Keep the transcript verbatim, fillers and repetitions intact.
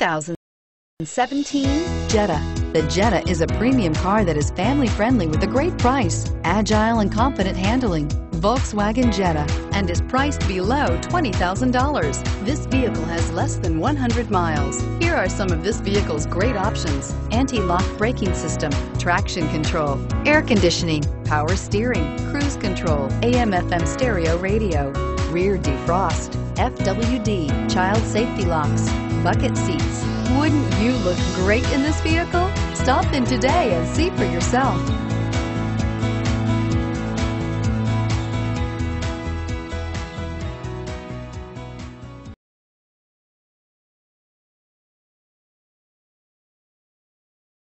thousand seventeen Jetta. The Jetta is a premium car that is family-friendly with a great price, agile and confident handling. Volkswagen Jetta, and is priced below twenty thousand dollars. This vehicle has less than one hundred miles. Here are some of this vehicle's great options: anti-lock braking system, traction control, air conditioning, power steering, cruise control, A M F M stereo radio, rear defrost, F W D, child safety locks, bucket seats. Wouldn't you look great in this vehicle? Stop in today and see for yourself.